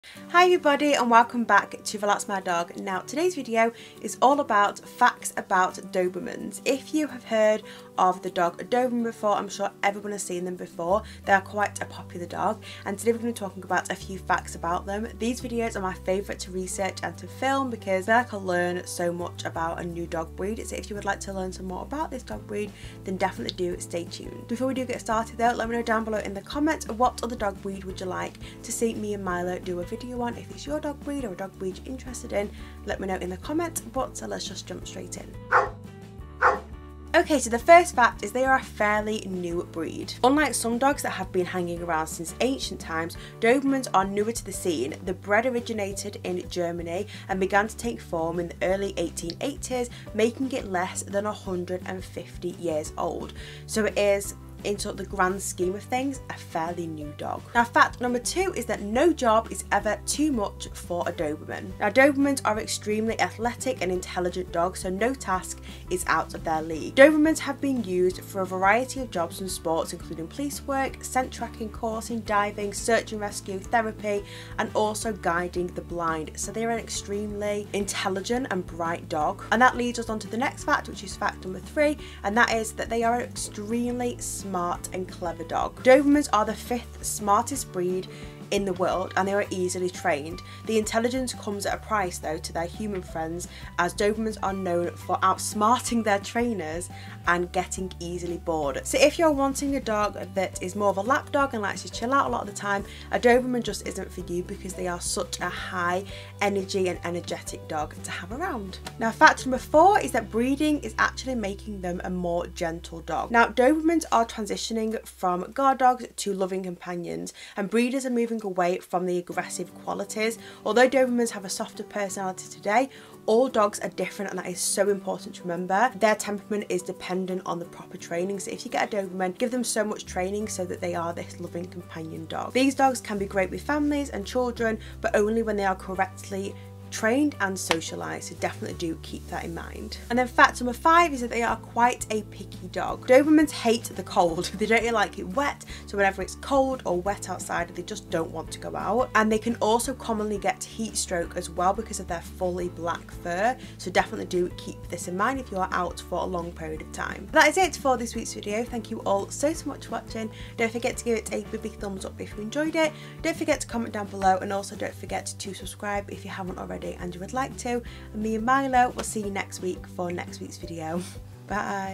Hi everybody and welcome back to Relax My Dog. Now today's video is all about facts about Dobermans. If you have heard of the dog Doberman before, I'm sure everyone has seen them before. They are quite a popular dog and today we're going to be talking about a few facts about them. These videos are my favourite to research and to film because I can learn so much about a new dog breed. So if you would like to learn some more about this dog breed, then definitely do stay tuned. Before we do get started though, let me know down below in the comments what other dog breed would you like to see me and Milo do a video on. If it's your dog breed or a dog breed you're interested in, let me know in the comments, but let's just jump straight in. Okay, so the first fact is they are a fairly new breed. Unlike some dogs that have been hanging around since ancient times, Dobermans are newer to the scene. The breed originated in Germany and began to take form in the early 1880s, making it less than 150 years old. So it is, in sort of the grand scheme of things, a fairly new dog. Now fact number 2 is that no job is ever too much for a Doberman. Now Dobermans are extremely athletic and intelligent dogs, so no task is out of their league. Dobermans have been used for a variety of jobs and sports including police work, scent tracking, coursing, diving, search and rescue, therapy and also guiding the blind. So they are an extremely intelligent and bright dog. And that leads us on to the next fact, which is fact number 3, and that is that they are an extremely smart and clever dog. Dobermans are the 5th smartest breed in the world and they are easily trained. The intelligence comes at a price though to their human friends, as Dobermans are known for outsmarting their trainers and getting easily bored. So if you're wanting a dog that is more of a lap dog and likes to chill out a lot of the time, a Doberman just isn't for you because they are such a high energy and energetic dog to have around. Now fact number 4 is that breeding is actually making them a more gentle dog. Now Dobermans are transitioning from guard dogs to loving companions and breeders are moving away from the aggressive qualities. Although Dobermans have a softer personality today, all dogs are different and that is so important to remember. Their temperament is dependent on the proper training. So if you get a Doberman, give them so much training so that they are this loving companion dog. These dogs can be great with families and children, but only when they are correctly trained and socialised, so definitely do keep that in mind. And then fact number 5 is that they are quite a picky dog. Dobermans hate the cold. They don't really like it wet, so whenever it's cold or wet outside they just don't want to go out. And they can also commonly get heat stroke as well because of their fully black fur, so definitely do keep this in mind if you are out for a long period of time. That is it for this week's video. Thank you all so much for watching. Don't forget to give it a big thumbs up if you enjoyed it. Don't forget to comment down below and also don't forget to subscribe if you haven't already and you would like to. And me and Milo will see you next week for next week's video. Bye.